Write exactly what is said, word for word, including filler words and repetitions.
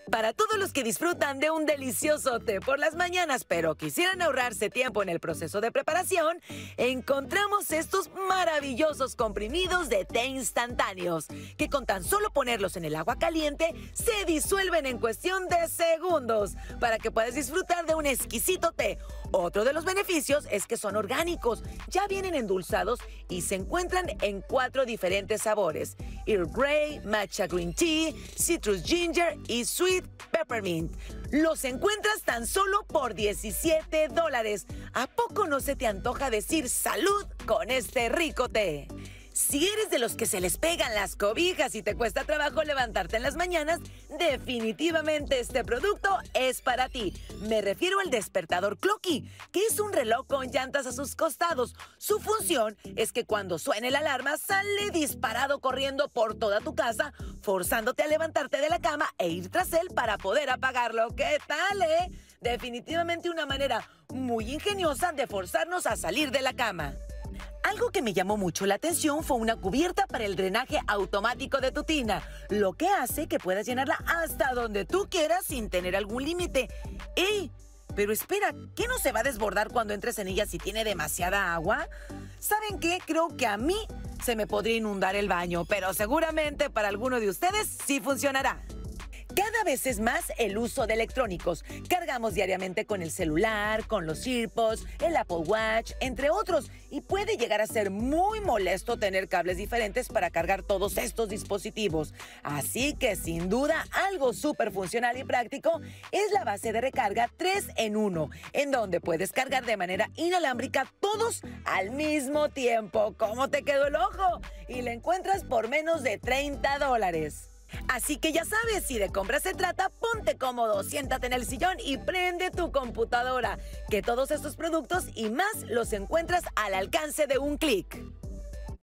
Para todos los que disfrutan de un delicioso té por las mañanas, pero quisieran ahorrarse tiempo en el proceso de preparación, encontramos estos maravillosos comprimidos de té instantáneos, que con tan solo ponerlos en el agua caliente, se disuelven en cuestión de segundos, para que puedas disfrutar de un exquisito té. Otro de los beneficios es que son orgánicos, ya vienen endulzados y se encuentran en cuatro diferentes sabores: Earl Grey, Matcha Green Tea, Citrus Ginger y Sweet Peppermint. Los encuentras tan solo por diecisiete dólares. ¿A poco no se te antoja decir salud con este rico té? Si eres de los que se les pegan las cobijas y te cuesta trabajo levantarte en las mañanas, definitivamente este producto es para ti. Me refiero al despertador Clocky, que es un reloj con llantas a sus costados. Su función es que cuando suene la alarma, sale disparado corriendo por toda tu casa, forzándote a levantarte de la cama e ir tras él para poder apagarlo. ¿Qué tal, eh? Definitivamente una manera muy ingeniosa de forzarnos a salir de la cama. Algo que me llamó mucho la atención fue una cubierta para el drenaje automático de tu tina, lo que hace que puedas llenarla hasta donde tú quieras sin tener algún límite. ¡Ey! Pero espera, ¿qué no se va a desbordar cuando entres en ella si tiene demasiada agua? ¿Saben qué? Creo que a mí se me podría inundar el baño, pero seguramente para alguno de ustedes sí funcionará. Cada vez es más el uso de electrónicos. Cargamos diariamente con el celular, con los AirPods, el Apple Watch, entre otros. Y puede llegar a ser muy molesto tener cables diferentes para cargar todos estos dispositivos. Así que, sin duda, algo súper funcional y práctico es la base de recarga tres en uno, en donde puedes cargar de manera inalámbrica todos al mismo tiempo. ¿Cómo te quedó el ojo? Y la encuentras por menos de treinta dólares. Así que ya sabes, si de compras se trata, ponte cómodo, siéntate en el sillón y prende tu computadora, que todos estos productos y más los encuentras al alcance de un clic.